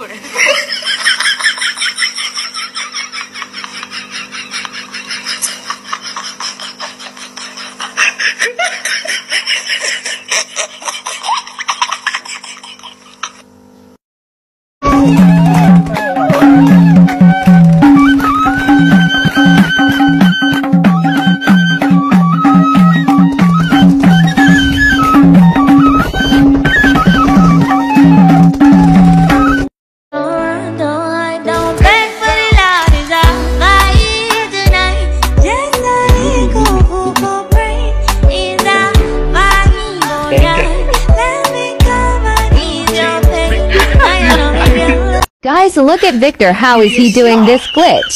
করে। Guys, look at Victor. How is he doing this glitch?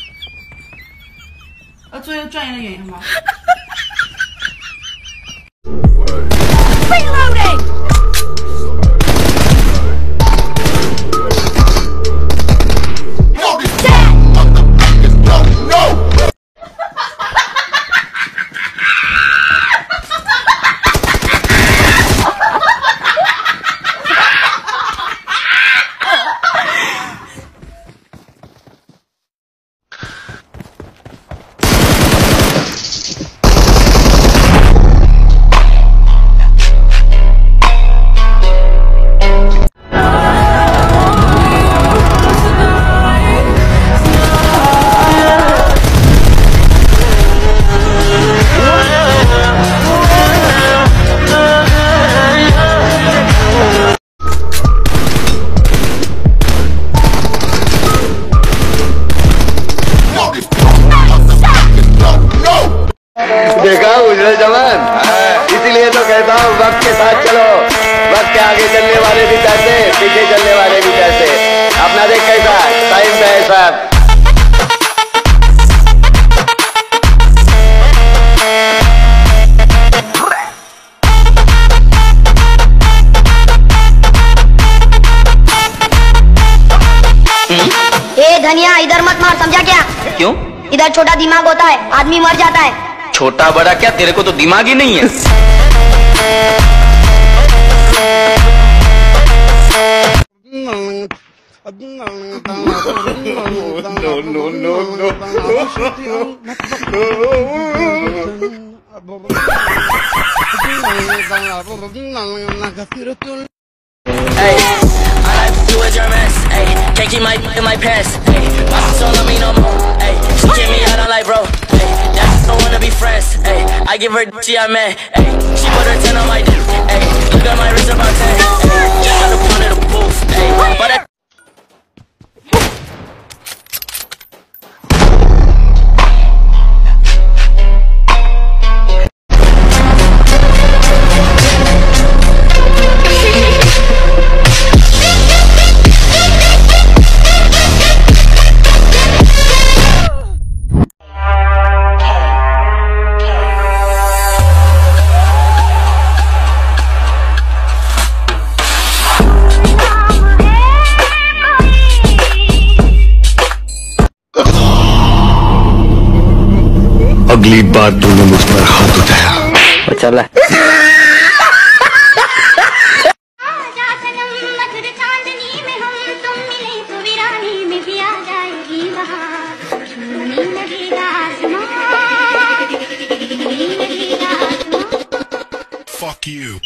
Reloading! देखा उजड़े जवान, इसीलिए तो कहता हूँ वक्त के साथ चलो। वक्त के आगे चलने वाले भी पैसे, पीछे चलने वाले भी पैसे। अपना देख कैसा टाइम पे है साहब। धनिया इधर मत मार, समझा क्या? क्यों? इधर छोटा दिमाग होता है, आदमी मर जाता है। छोटा बड़ा क्या, तेरे को तो दिमाग ही नहीं है। Can't keep my pants. My sister don't love me no more. She kick me out, I'm like, bro. That's don't wanna be friends. I give her she I man. She put her 10 on my dick. Look at my wrist about 10. Just got a pound of the booth. But I अगली बार तूने मुझ पर हाथ उठाया चला Fuck you.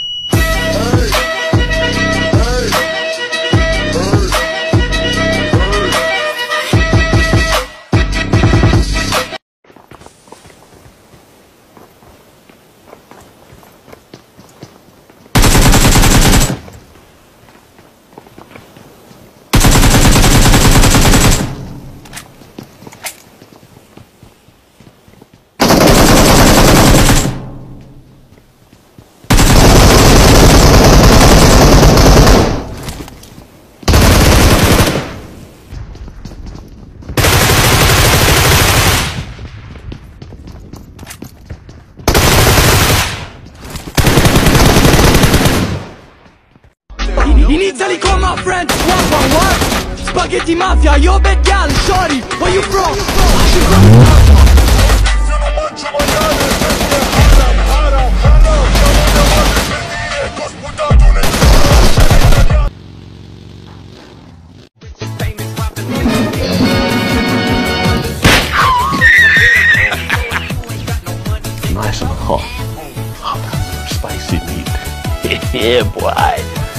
Iniziali con my friend, what? Spaghetti mafia, yo bad gal, shorty, where you from? Yeah, boy.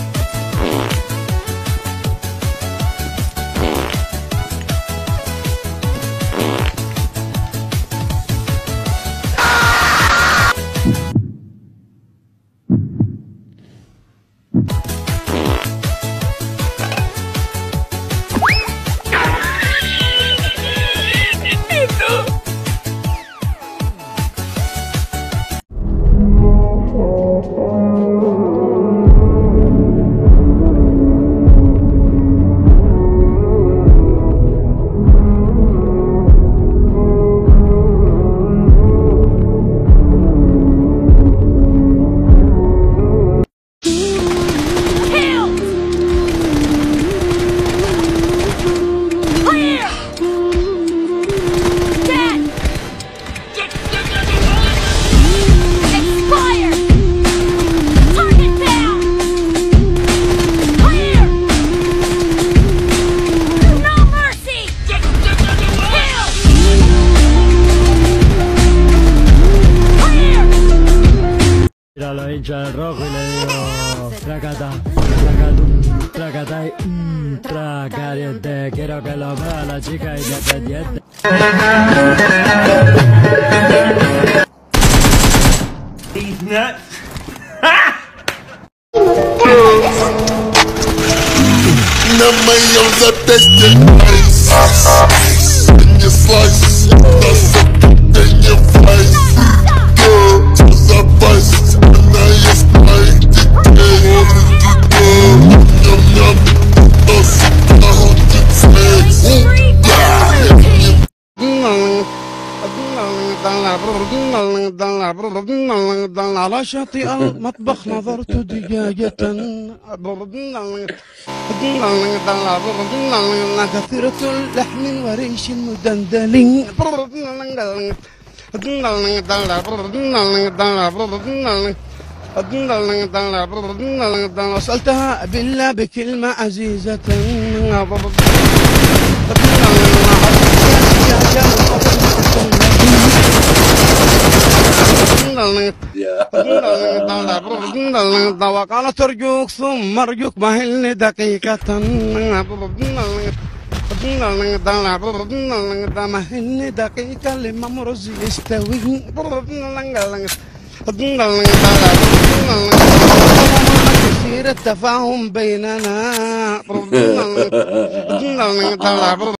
Lo hincha del rojo y le digo tracata, tracatum, tracata y tracariente. Quiero que lo vea la chica independiente. These nuts. На моем запястье айс. Не слазь, на сопе не влазь. Что за пасть? Она ест моих детей. Ням-ням, нос находит смесь. على شاطئ المطبخ نظرت دجاجة كثيرة اللحم وريش مدندل وصلتها بالله بكلمة عزيزة وقالت ارجوك ثم ارجوك مهل دقيقة مهل دقيقة لما مرز يستوي كثير التفاهم بيننا